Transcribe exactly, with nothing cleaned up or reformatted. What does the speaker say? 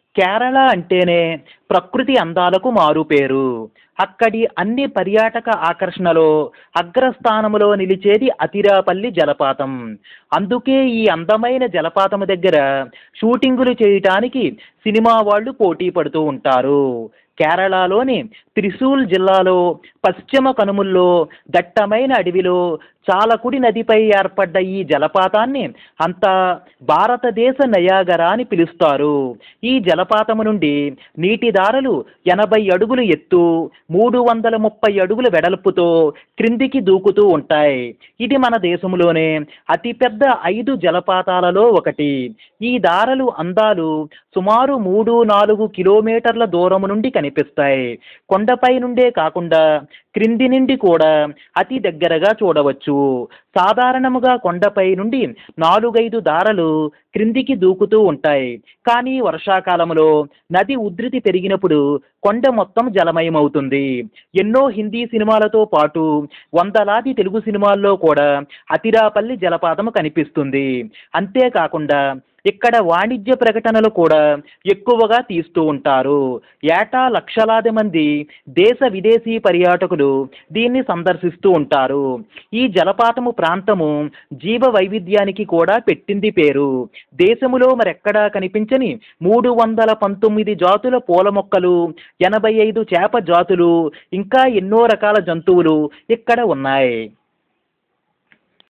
కేరళ అంటేనే ప్రకృతి అందాలకు మారుపేరు. అక్కడి అన్ని పర్యాటక ఆకర్షణలో అగ్రస్థానంలో నిలిచేది అతిరాపల్లి జలపాతం. అందుకే ఈ అందమైన జలపాతం దగ్గర షూటింగులు చేయటానికి సినిమా వాళ్ళు పోటీ పడుతూ ఉంటారు. కేరళలోని త్రిశూల్ జిల్లాలో పశ్చిమ కనుమల్లో దట్టమైన అడవిలో చాలకుడి నదిపై ఏర్పడ్డ ఈ జలపాతాన్ని అంతా భారతదేశ నయాగరా అని పిలుస్తారు. ఈ జలపాతము నుండి నీటి దారలు ఎనభై అడుగులు ఎత్తు, మూడు వందల ముప్పై అడుగుల వెడల్పుతో క్రిందికి దూకుతూ ఉంటాయి. ఇది మన దేశంలోనే అతిపెద్ద ఐదు జలపాతాలలో ఒకటి. ఈ దారలు అందాలు సుమారు మూడు నాలుగు కిలోమీటర్ల దూరం నుండి కనిపిస్తాయి. కొండపై నుండే కాకుండా క్రింది నుండి కూడా అతి దగ్గరగా చూడవచ్చు. సాధారణముగా కొండపై నుండి నాలుగైదు దారలు క్రిందికి దూకుతూ ఉంటాయి. కానీ వర్షాకాలంలో నది ఉధృతి పెరిగినప్పుడు కొండ మొత్తం జలమయమవుతుంది. ఎన్నో హిందీ సినిమాలతో పాటు వందలాది తెలుగు సినిమాల్లో కూడా అతిరాపల్లి జలపాతం కనిపిస్తుంది. అంతేకాకుండా ఇక్కడ వాణిజ్య ప్రకటనలు కూడా ఎక్కువగా తీస్తూ ఉంటారు. ఏటా లక్షలాది మంది దేశ విదేశీ పర్యాటకులు దీన్ని సందర్శిస్తూ ఉంటారు. ఈ జలపాతము ప్రాంతము జీవ వైవిధ్యానికి కూడా పెట్టింది పేరు. దేశములో మరెక్కడా కనిపించని మూడు వందల పంతొమ్మిది జాతుల పూల మొక్కలు, ఎనభై ఐదు చేప జాతులు, ఇంకా ఎన్నో రకాల జంతువులు ఇక్కడ ఉన్నాయి.